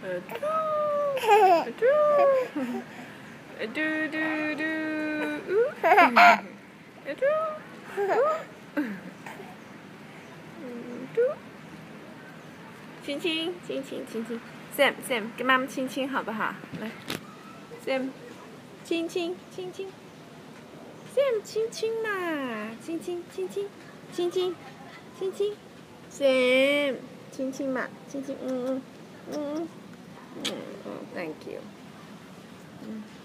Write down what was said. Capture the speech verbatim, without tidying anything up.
嘟嘟嘟嘟嘟，嘟嘟，亲亲亲亲亲亲 ，Sam Sam 跟妈妈亲亲好不好？来 ，Sam 亲亲亲亲 ，Sam 亲亲嘛，亲亲亲亲亲亲亲亲 ，Sam 亲亲嘛，亲亲，嗯嗯嗯嗯嗯，Thank you，嗯。